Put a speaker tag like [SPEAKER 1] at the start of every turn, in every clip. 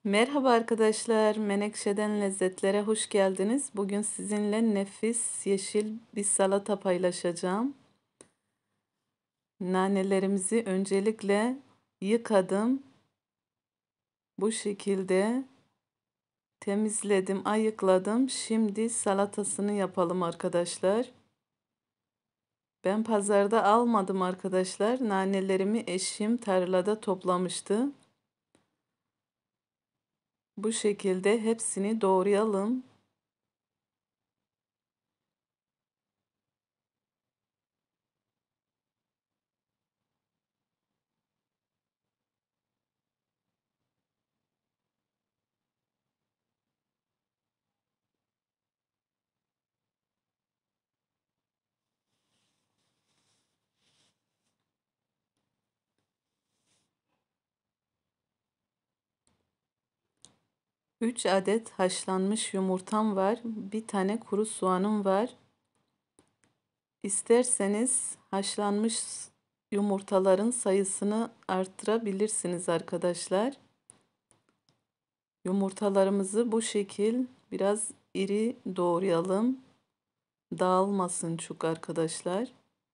[SPEAKER 1] Merhaba arkadaşlar, Menekşe'den lezzetlere hoş geldiniz. Bugün sizinle nefis yeşil bir salata paylaşacağım. Nanelerimizi öncelikle yıkadım. Bu şekilde temizledim, ayıkladım. Şimdi salatasını yapalım arkadaşlar. Ben pazarda almadım arkadaşlar. Nanelerimi eşim tarlada toplamıştı. Bu şekilde hepsini doğrayalım. 3 adet haşlanmış yumurtam var. Bir tane kuru soğanım var. İsterseniz haşlanmış yumurtaların sayısını arttırabilirsiniz arkadaşlar. Yumurtalarımızı bu şekil biraz iri doğrayalım. Dağılmasın çok arkadaşlar.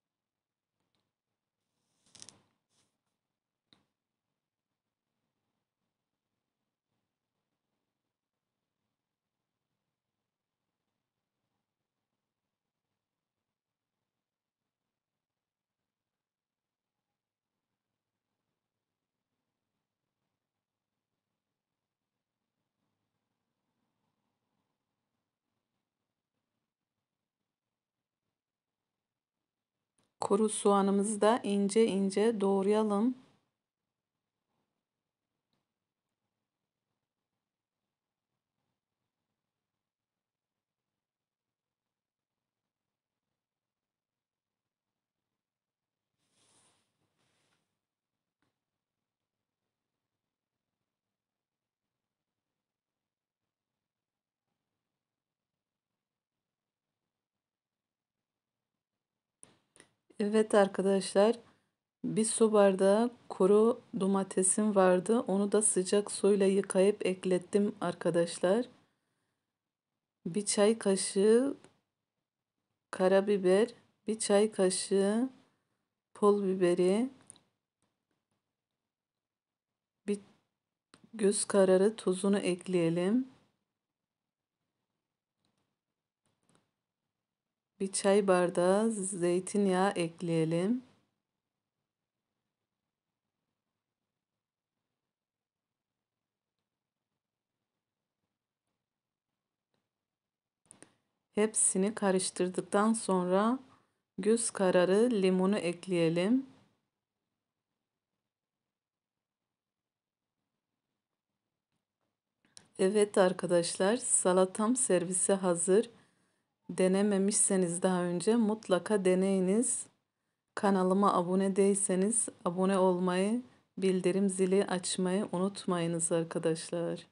[SPEAKER 1] Kuru soğanımızı da ince ince doğrayalım. Evet arkadaşlar, bir su bardağı kuru domatesim vardı. Onu da sıcak suyla yıkayıp eklettim arkadaşlar. Bir çay kaşığı karabiber, bir çay kaşığı pul biberi, bir göz kararı tuzunu ekleyelim. Bir çay bardağı zeytinyağı ekleyelim. Hepsini karıştırdıktan sonra göz kararı limonu ekleyelim. Evet arkadaşlar, salatam servise hazır. Denememişseniz daha önce mutlaka deneyiniz. Kanalıma abone değilseniz abone olmayı, bildirim zili açmayı unutmayınız arkadaşlar.